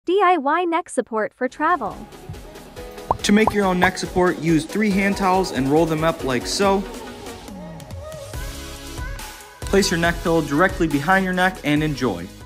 DIY neck support for travel. To make your own neck support, use 3 hand towels and roll them up like so. Place your neck pillow directly behind your neck and enjoy.